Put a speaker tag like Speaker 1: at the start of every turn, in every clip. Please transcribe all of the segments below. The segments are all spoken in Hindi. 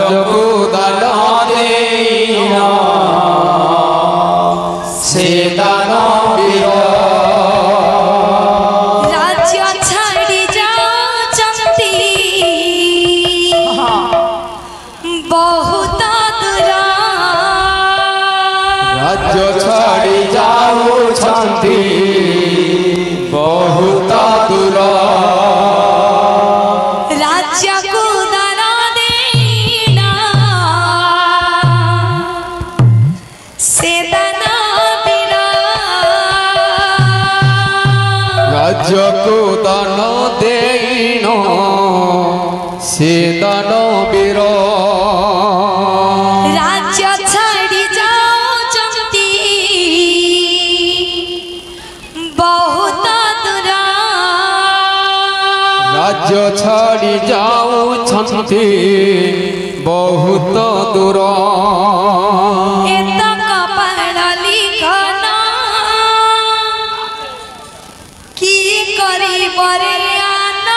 Speaker 1: राजको दान देना से दानवीर
Speaker 2: राज्य छाड़ी जाउछंती बहुत दूर
Speaker 1: राज्य छाड़ी जाउछंती बहुत दूर
Speaker 2: राज्य को दान देना से दानवीर
Speaker 1: राज्य को दान देन से दानवीर
Speaker 2: राज्य छाड़ी जाउछंती बहुत दूर
Speaker 1: राज्य छाड़ी जाउछंती बहुत दूर
Speaker 2: एतक पढ़ लिखन की करिब रे आना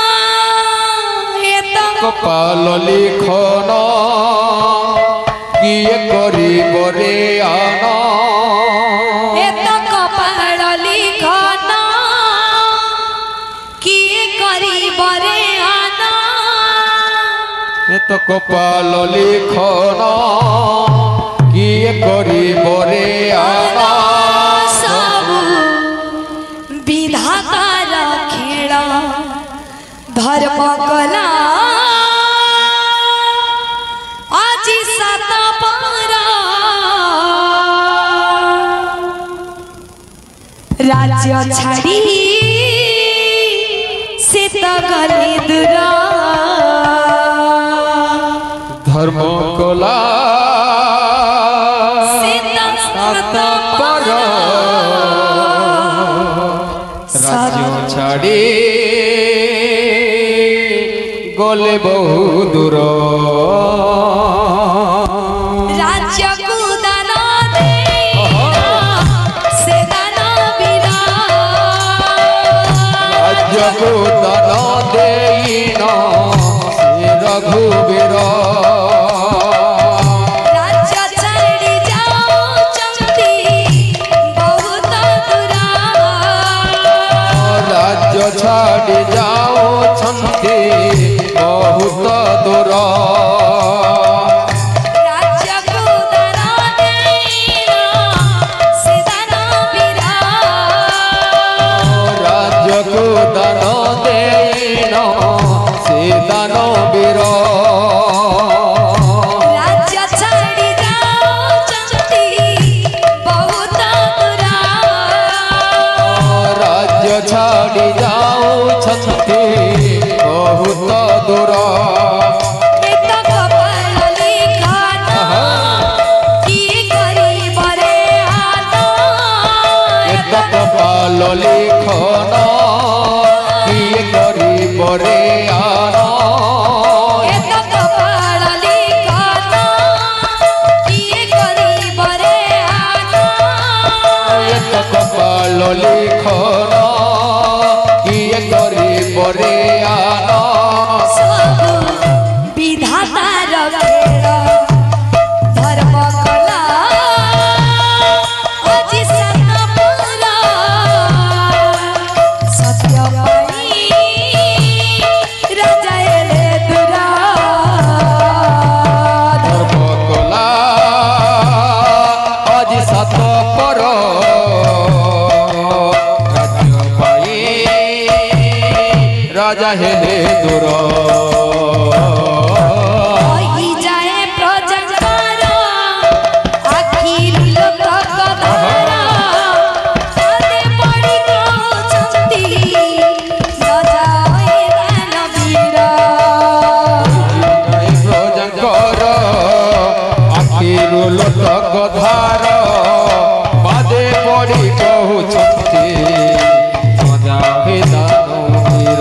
Speaker 2: एतक
Speaker 1: कपाल लिखन किए करिब रे आना
Speaker 2: एतक पढ़ लिखन की करिब रे आना
Speaker 1: एत कपाल लिखन किए करिब रे आना
Speaker 2: सबु विधातार खेल धर्म कला आज सात पर राज्य छाड़ी से तो गले दूर
Speaker 1: धर्म कला
Speaker 2: से तो सात पर
Speaker 1: राज्य छाड़ी गले बहु दूर
Speaker 2: राज्य को दान देना से दानवीर
Speaker 1: राज्य को दान देन से रघुवीर
Speaker 2: राज्य छाड़ी जाउछंती बहुत दूर
Speaker 1: राज्य छाड़ी जाउछंती बहुत दूर
Speaker 2: राज्य को दान देना से दानवीर
Speaker 1: राज्य को दान देन से दानवीर
Speaker 2: राज्य छाड़ी जाउछंती बहुत दूर
Speaker 1: राज्य छाड़ी जाउछंती बहुत दूर
Speaker 2: एतक पढ़ लिखन की करिब रे आना
Speaker 1: एत कपाल लिखन किए करिब रे आना
Speaker 2: एतक पढ़ लिखन की करिब रे आना
Speaker 1: एत कपाल लिखन किए करिब रे आना
Speaker 2: सबु विधातार खेल धर्म कला आज सात पर सत्य पाई राजा एले दूर
Speaker 1: धर्म कला आज सात पर राज्य पाई राजा हेले दूर
Speaker 2: होई जाए प्रजंकार आखिर लोक कधार आदे पड़ी कहउछंती राजा होई दानवीर
Speaker 1: प्रजंकर आखिर लोक गधार बादे पड़ी कहउछंती राजा हे दानवीर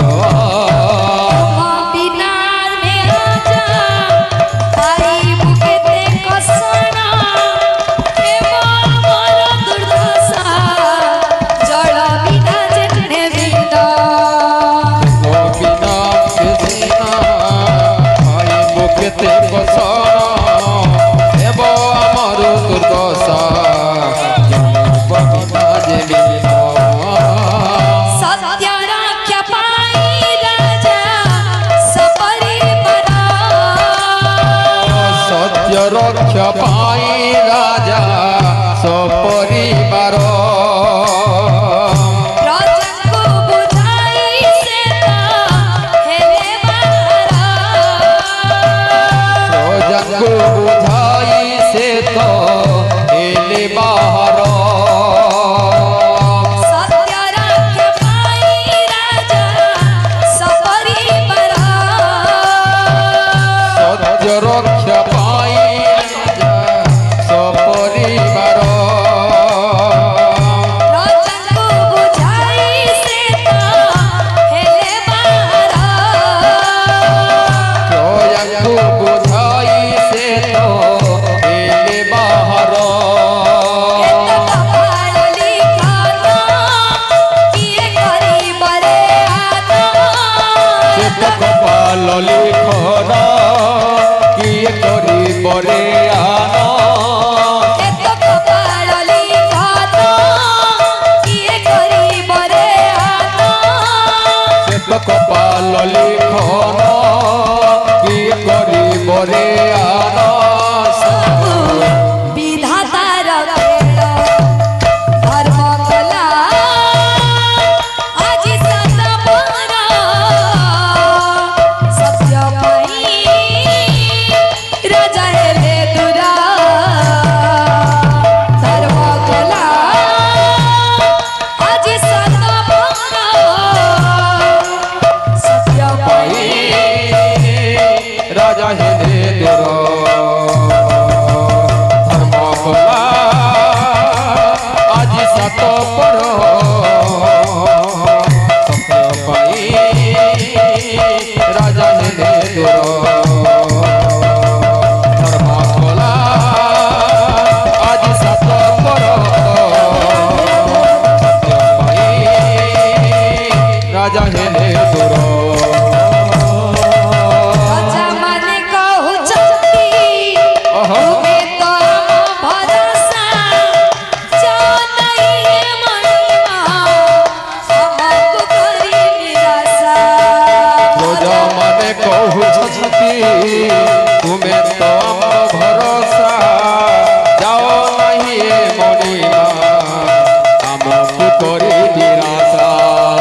Speaker 2: बिनार में राजा आई बुकेते कसना हे मोर दुर्दशा जल बिना जेठने बिना
Speaker 1: बिना के सीना आई बुकेते सात पर सत्य पाई राजा हेले दूर धर्म कला आज सात पर सत्य पाई राजा हेले दूर तुम्हें तो भरोसा जाओ नहीं मणिमा आमको करी निराशा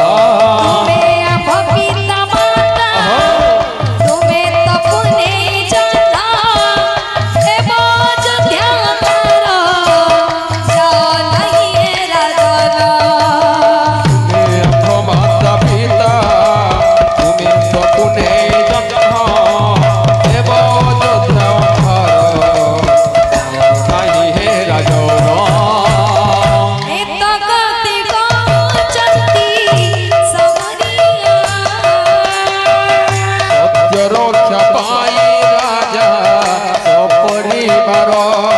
Speaker 1: रक्षा पाई राजा सपरिवार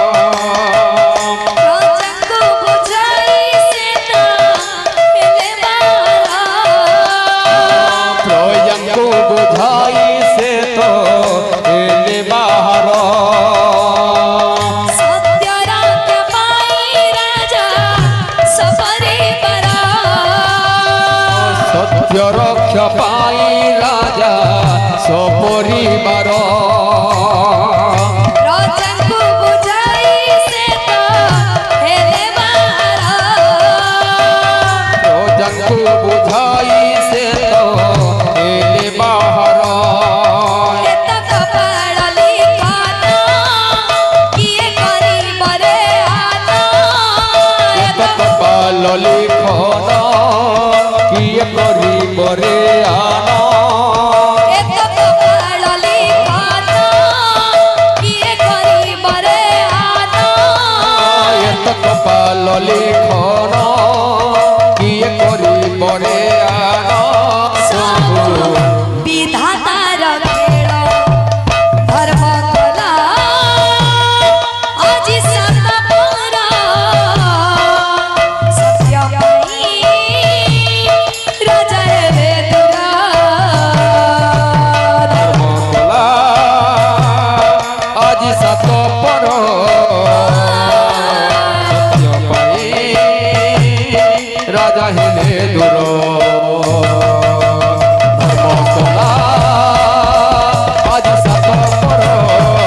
Speaker 1: प्रजंको बुझाई से तो एले बाहर
Speaker 2: सत्य रक्षा पाई राजा सपरिवार
Speaker 1: सत्य रक्षा पाई राजा सपरिवार
Speaker 2: प्रजंको बुझाई से तो हेले बाहर
Speaker 1: प्रजंको बुझाई से तो हेले बाहर लिखन किए करी बरे आना कपाल लिखन किए करी बरे आना
Speaker 2: विधातार खेल धर्म कला आज सत पर सत्य पाई राजा हेले दूर
Speaker 1: धर्म कला आज सात पर राजा हेले दूर धर्म कला आज सात पर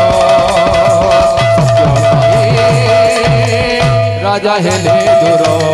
Speaker 1: सत्य पाई राजा हेले दूर।